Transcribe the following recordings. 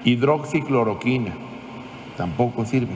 Hidroxicloroquina, tampoco sirve.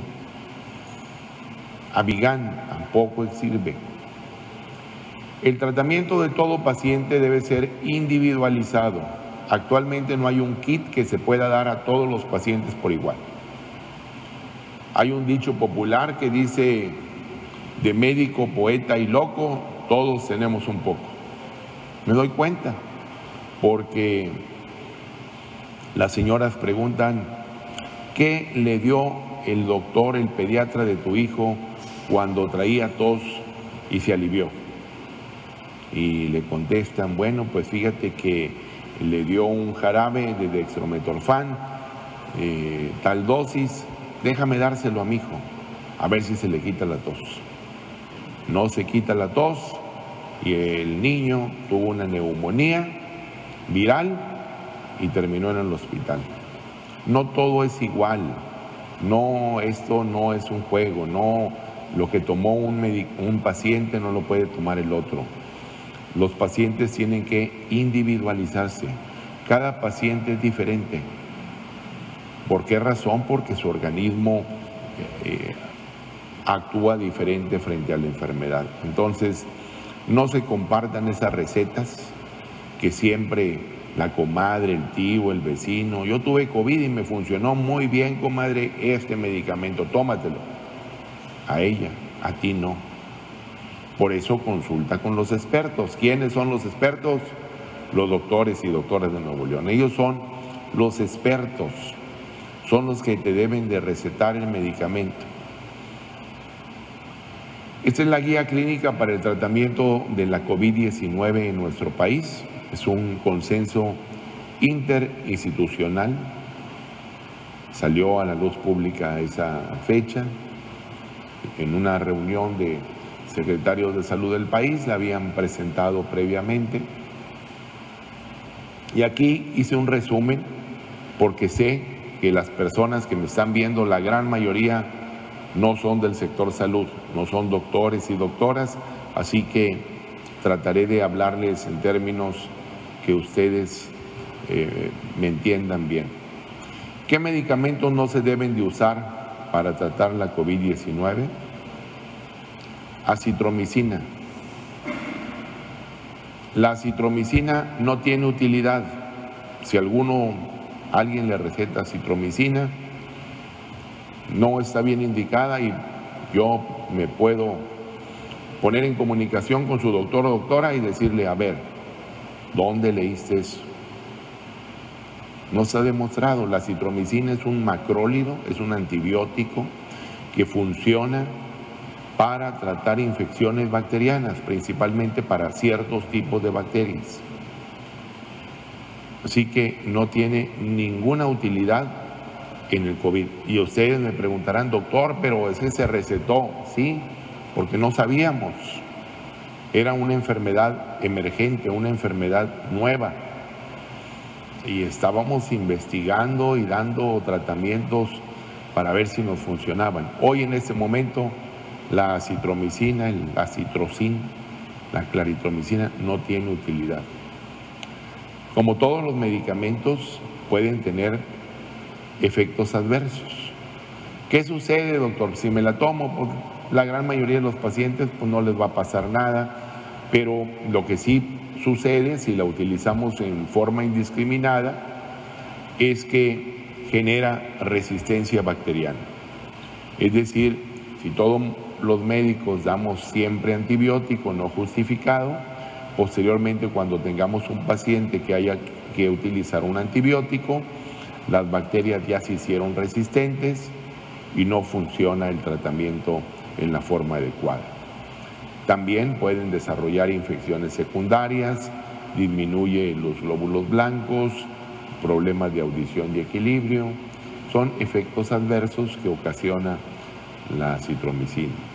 Avigan, tampoco sirve. El tratamiento de todo paciente debe ser individualizado. Actualmente no hay un kit que se pueda dar a todos los pacientes por igual. Hay un dicho popular que dice: de médico, poeta y loco, todos tenemos un poco. Me doy cuenta, porque las señoras preguntan: ¿qué le dio el doctor, el pediatra de tu hijo cuando traía tos y se alivió? Y le contestan: bueno, pues fíjate que le dio un jarabe de dextrometorfán, tal dosis, déjame dárselo a mi hijo, a ver si se le quita la tos. No se quita la tos y el niño tuvo una neumonía viral y terminó en el hospital. No todo es igual, no, esto no es un juego, no, lo que tomó un paciente no lo puede tomar el otro. Los pacientes tienen que individualizarse. Cada paciente es diferente. ¿Por qué razón? Porque su organismo actúa diferente frente a la enfermedad. Entonces, no se compartan esas recetas que siempre la comadre, el tío, el vecino: yo tuve COVID y me funcionó muy bien, comadre, este medicamento, tómatelo. A ella, a ti no. Por eso consulta con los expertos. ¿Quiénes son los expertos? Los doctores y doctoras de Nuevo León. Ellos son los expertos, son los que te deben de recetar el medicamento. Esta es la guía clínica para el tratamiento de la COVID-19 en nuestro país. Es un consenso interinstitucional. Salió a la luz pública esa fecha en una reunión de secretarios de salud del país, la habían presentado previamente. Y aquí hice un resumen porque sé que las personas que me están viendo, la gran mayoría no son del sector salud, no son doctores y doctoras, así que trataré de hablarles en términos que ustedes me entiendan bien. ¿Qué medicamentos no se deben de usar para tratar la COVID-19? Acitromicina. La acitromicina no tiene utilidad. Si alguien le receta acitromicina, no está bien indicada y yo me puedo poner en comunicación con su doctor o doctora y decirle: a ver, ¿dónde leíste eso? No se ha demostrado. La acitromicina es un macrólido, es un antibiótico que funciona para tratar infecciones bacterianas, principalmente para ciertos tipos de bacterias. Así que no tiene ninguna utilidad en el COVID. Y ustedes me preguntarán: doctor, pero es que se recetó. Sí, porque no sabíamos. Era una enfermedad emergente, una enfermedad nueva. Y estábamos investigando y dando tratamientos para ver si nos funcionaban. Hoy, en este momento, la acitromicina, el acitrocin, la claritromicina no tiene utilidad. Como todos los medicamentos, pueden tener efectos adversos. ¿Qué sucede, doctor? Si me la tomo, pues la gran mayoría de los pacientes pues no les va a pasar nada, pero lo que sí sucede si la utilizamos en forma indiscriminada es que genera resistencia bacteriana. Es decir, si todos los médicos damos siempre antibiótico no justificado, posteriormente cuando tengamos un paciente que haya que utilizar un antibiótico, las bacterias ya se hicieron resistentes y no funciona el tratamiento en la forma adecuada. También pueden desarrollar infecciones secundarias, disminuye los glóbulos blancos, problemas de audición y equilibrio. Son efectos adversos que ocasiona la acitromicina.